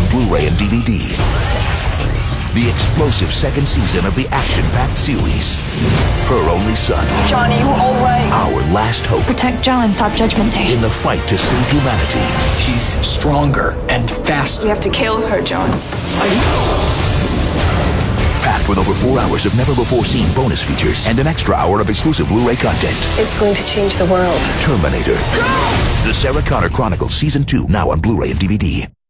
on Blu-ray and DVD. The explosive second season of the action-packed series. Her only son. John, are you all right? Our last hope. Protect John, stop Judgment Day. In the fight to save humanity. She's stronger and faster. We have to kill her, John. Packed with over 4 hours of never-before-seen bonus features and an extra hour of exclusive Blu-ray content. It's going to change the world. Terminator. The Sarah Connor Chronicles Season 2, now on Blu-ray and DVD.